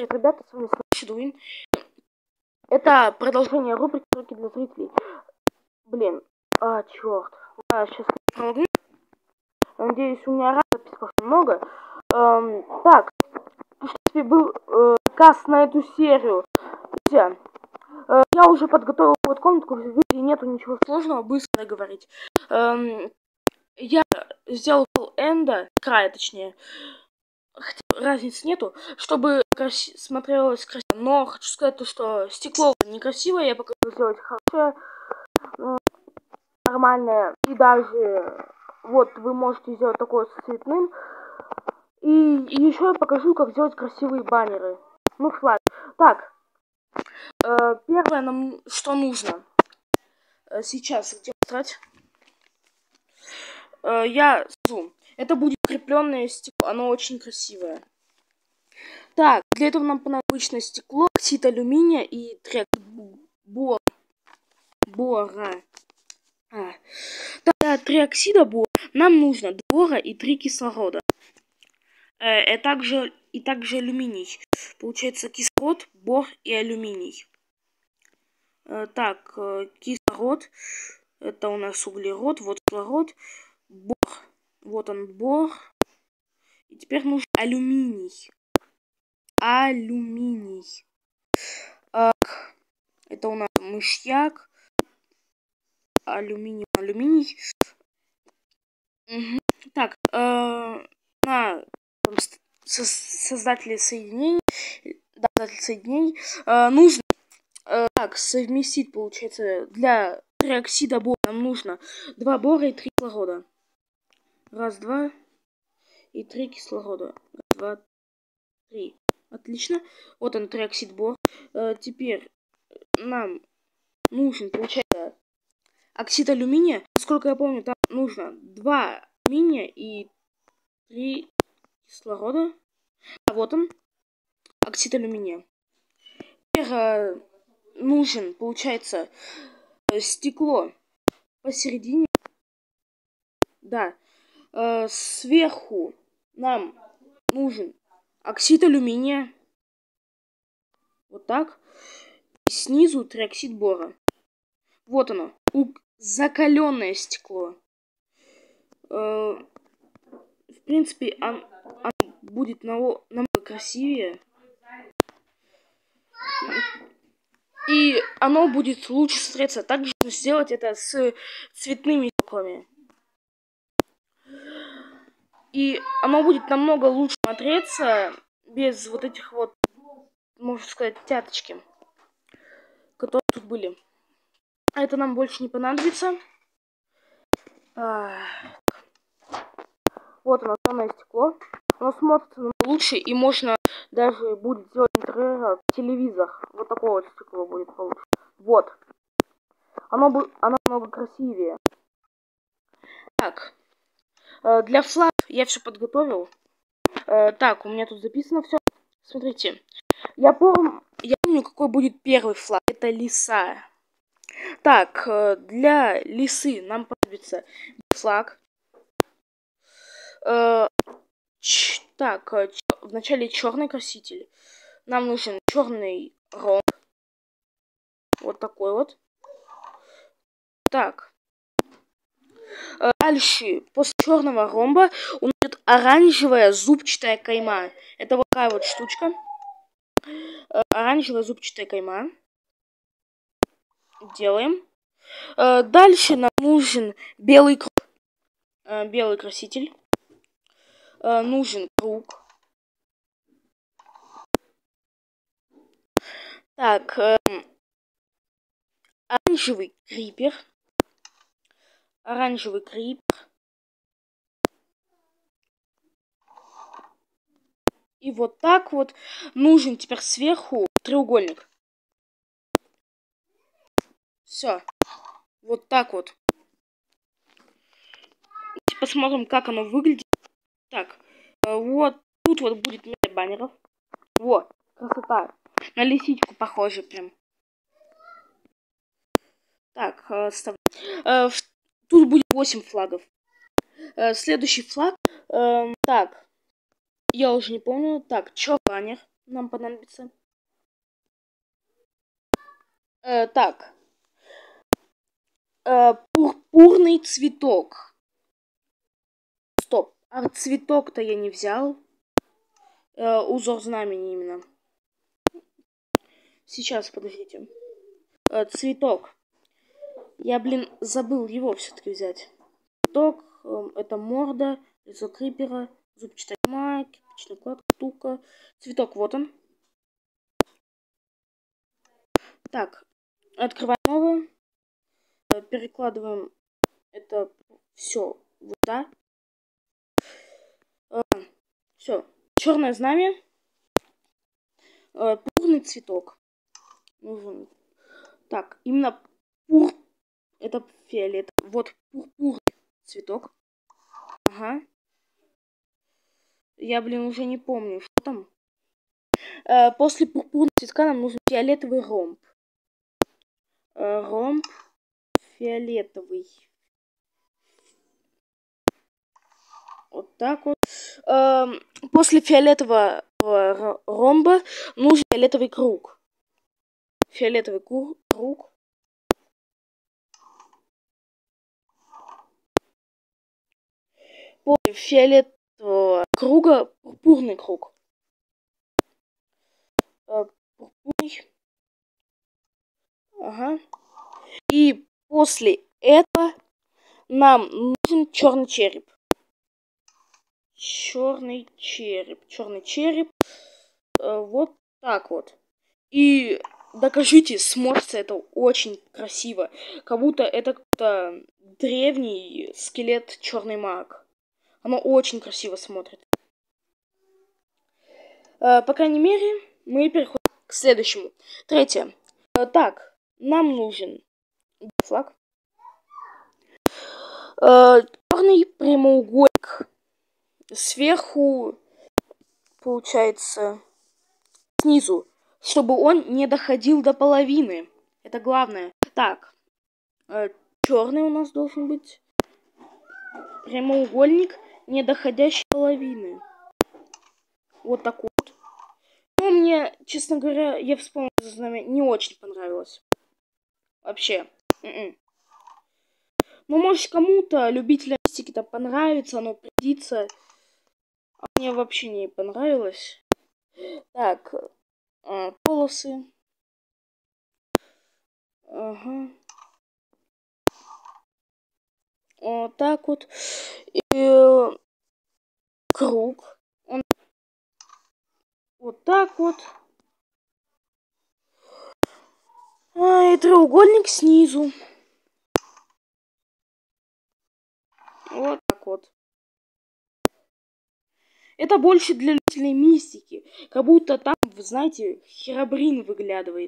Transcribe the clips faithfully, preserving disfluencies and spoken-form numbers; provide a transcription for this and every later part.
Привет, ребята, с вами Шедуин. Это продолжение рубрики «Руки для зрителей». Блин, а, черт. Я сейчас прологну. Надеюсь, у меня записей много. Эм, так, в принципе, был э, каст на эту серию. Друзья, э, я уже подготовил вот комнатку, в видео нету ничего сложного, быстро говорить. Эм, я сделал энда, края точнее. Хотя разницы нету, чтобы краси... смотрелось красиво. Но хочу сказать то, что стекло некрасивое, я покажу сделать хорошее, нормальное. И даже вот вы можете сделать такое с цветным. И, и еще я покажу, как сделать красивые баннеры. Ну, флаг. Так, э, первое нам что нужно. Э, сейчас где брать? Э, я скажу. Это будет крепленное стекло, оно очень красивое. Так, для этого нам понадобится обычное стекло, оксид алюминия и трек бор, бора. А. Так, для триоксида бора нам нужно бора и три кислорода. Э, и, также, и также алюминий. Получается кислород, бор и алюминий. Э, так, э, кислород. Это у нас углерод. Вот кислород. Бор. Вот он, бор. И теперь нужен алюминий. Алюминий. Так, это у нас мышьяк. Алюминий, алюминий. Угу. Так, э, на там, со создателе соединений, да, создатель соединений э, нужно э, так совместить, получается, для триоксида бора нам нужно два бора и три кислорода. Раз, два и три кислорода. Раз, два, три. Отлично. Вот он, триоксид бор. Э, теперь нам нужен, получается, оксид алюминия. Насколько я помню, там нужно два алюминия и три кислорода. А вот он, оксид алюминия. Теперь э, нужен, получается, э, стекло посередине. Да. Э, сверху нам нужен оксид алюминия. Вот так. И снизу триоксид бора. Вот оно. Закаленное стекло. Э, в принципе, оно, оно будет намного, намного красивее. И оно будет лучше смотреться. Также сделать это с цветными стеклами. И оно будет намного лучше смотреться без вот этих вот, можно сказать, тяточки, которые тут были. А это нам больше не понадобится. А, вот оно, самое стекло. Оно смотрится лучше, и можно даже будет сделать интерьер телевизор. Вот такое вот стекло будет получше. Вот. Оно, бы, оно намного красивее. Так. Э, для флаг я все подготовил. Э, так, у меня тут записано все. Смотрите. Я помню, я помню, какой будет первый флаг. Это лиса. Так, э, для лисы нам понадобится флаг. Э, ч, так, э, ч, вначале черный краситель. Нам нужен черный ромб. Вот такой вот. Так. Э, дальше, после черного ромба у нас идет оранжевая зубчатая кайма. Это вот такая вот штучка. Э, оранжевая зубчатая кайма. Делаем. Э, дальше нам нужен белый, э, белый краситель. Э, нужен круг. Так, э, оранжевый крипер. Оранжевый крипер. И вот так вот нужен теперь сверху треугольник. Все. Вот так вот. Посмотрим, как оно выглядит. Так, э, вот тут вот будет место баннеров. Вот, красота. На лисичку похоже прям. Так, э, став... э, в... тут будет восемь флагов. Э, следующий флаг. Э, так, я уже не помню. Так, чё баннер? нам понадобится. Э, так. Э, пурпурный цветок. Стоп. А цветок-то я не взял. Э, узор знамени именно. Сейчас, подождите. Э, цветок. Я, блин, забыл его все-таки взять. Цветок. Э, это морда. Лицо крипера. Зубчатая тьма. Кирпичная кладка. Штука. Цветок, вот он. Так. Открываем новое. Перекладываем это все вот так. Все. Черное знамя. Пурпурный цветок. Нужен. Так, именно пур. Это фиолет. Вот пурпурный цветок. Ага. Я, блин, уже не помню, что там. Э, после пурпурного цветка нам нужен фиолетовый ромб. Э, ромб фиолетовый. Вот так вот. Э, после фиолетового ромба нужен фиолетовый круг. Фиолетовый круг. После фиолетового круга пурпурный круг. Э, пурпурный. Ага. И после этого нам нужен черный череп. Черный череп. Черный череп. Э, вот так вот. И докажите, смотрится это очень красиво. Как будто это какой-то древний скелет черный маг. Оно очень красиво смотрится. Э, по крайней мере, мы переходим к следующему. Третье. Э, так, нам нужен флаг. Э, черный прямоугольник. Сверху, получается, снизу, чтобы он не доходил до половины. Это главное. Так, э, черный у нас должен быть. Прямоугольник, не доходящий до половины. Вот такой вот. Ну, мне, честно говоря, я вспомнил это знамя, не очень понравилось. Вообще. М-м. Ну, может, кому-то, любителям мистики-то понравится, оно придется. А мне вообще не понравилось. Так, э, полосы. Ага. Вот так вот. И э, круг. Он вот так вот. А, и треугольник снизу. Вот так вот. Это больше для любителей мистики. Как будто там, вы знаете, Херобрин выглядывает.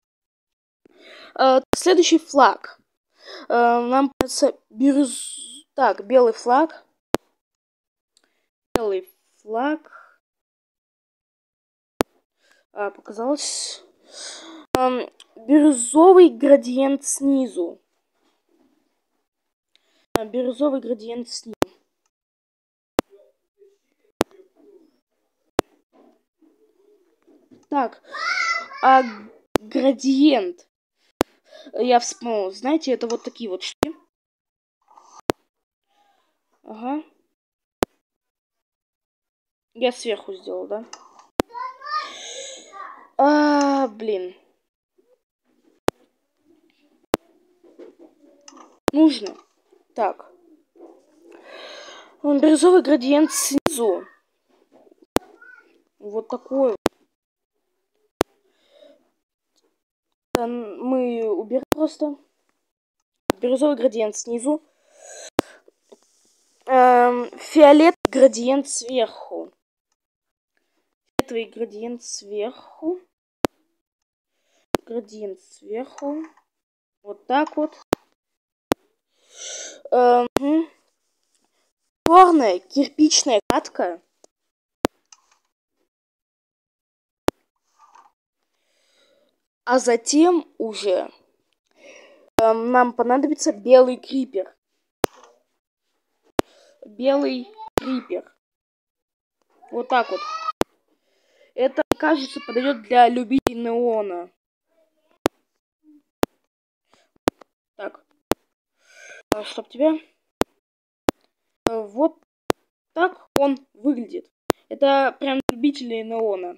Э, следующий флаг. Э, нам кажется, бирюз... Так, белый флаг. Белый флаг. А, показалось. Э, бирюзовый градиент снизу. А, бирюзовый градиент снизу. Так, а градиент. Я вспомнил. Знаете, это вот такие вот штуки. Ага. Я сверху сделал, да? А, блин. Нужно. Так. Бирюзовый градиент снизу. Вот такой. Мы уберем просто. Бирюзовый градиент снизу. Эм, фиолетовый градиент сверху. Фиолетовый градиент сверху. Градиент сверху. Вот так вот. Эм, черная кирпичная кладка. А затем уже э, нам понадобится белый крипер. Белый крипер. Вот так вот. Это кажется, подойдет для любителей неона. Так. Чтоб тебя. Вот так он выглядит. Это прям любители неона.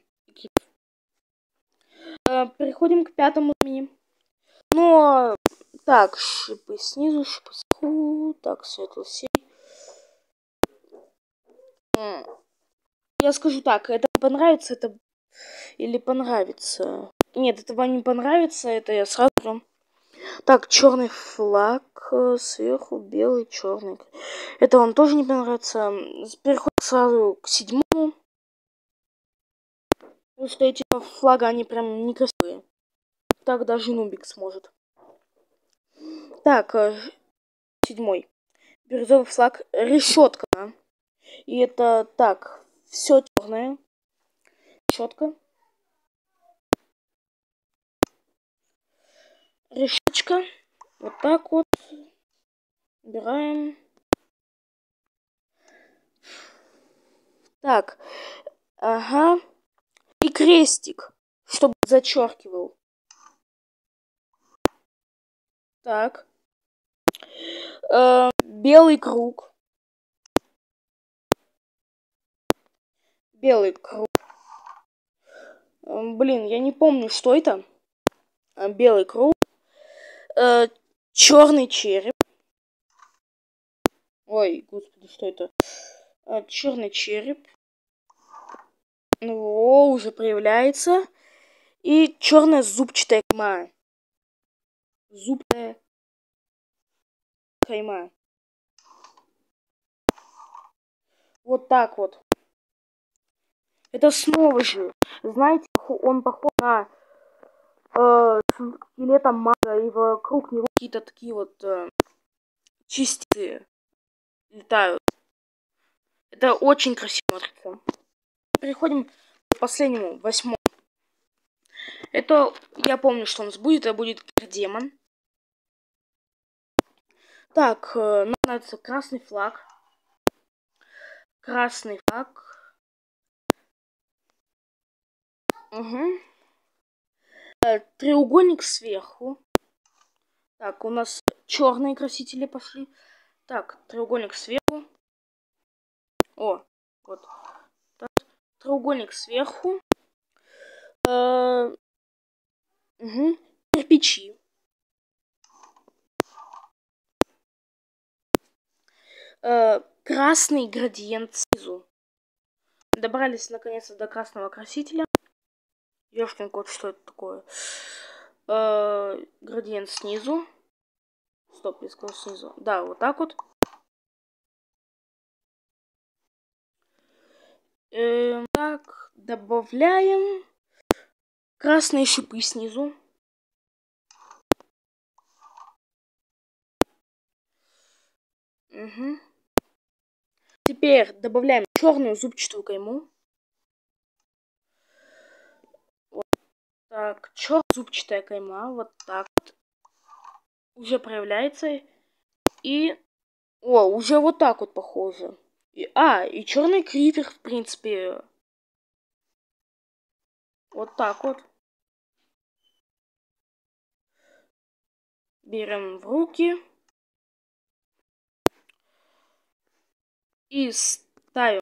Переходим к пятому имени. Но так, шипы снизу, шипы сверху. Так, светло-серый. Я скажу так, это понравится, это или понравится. Нет, это вам не понравится, это я сразу прям. Так, черный флаг сверху, белый, черный. Это вам тоже не понравится. Переходим сразу к седьмому. Потому что эти флага, они прям некрасивые. Так даже нубик сможет. Так, седьмой. Бирюзовый флаг, решетка. И это так, все черное. Решетка. Решетка. Вот так вот. Убираем. Так. Ага. И крестик, чтобы зачеркивал. Так. Э, белый круг. Белый круг. Э, блин, я не помню, что это. Э, белый круг. Э, черный череп. Ой, господи, что это? Э, черный череп. О, уже проявляется. И черная зубчатая кайма. Зубная кайма. Вот так вот. Это снова же. Знаете, он похож на э, скелета мага, и вокруг него какие-то такие вот э, частицы летают. Это очень красиво смотрится. Переходим к последнему, восьмому. Это, я помню, что у нас будет. Это будет демон. Так, э, нам нравится красный флаг. Красный флаг. Угу. Э, треугольник сверху. Так, у нас черные красители пошли. Так, треугольник сверху. О, вот. Так, треугольник сверху. Э, угу. Кирпичи. Э, красный градиент снизу. Добрались наконец-то до красного красителя. Ёшкин кот, что это такое? Э, градиент снизу. Стоп, я сказал снизу. Да, вот так вот. Э, так, добавляем красные шипы снизу. Угу. Теперь добавляем черную зубчатую кайму. Вот так, черная зубчатая кайма, вот так вот. Уже проявляется. И, о, уже вот так вот похоже. И, а, и черный крипер, в принципе. Вот так вот. Берем в руки. И ставим.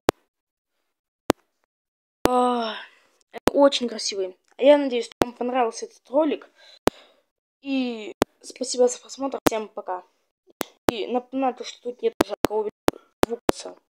О, это очень красивый. Я надеюсь, что вам понравился этот ролик. И спасибо за просмотр. Всем пока. И напоминаю, что тут нет жаркого звука.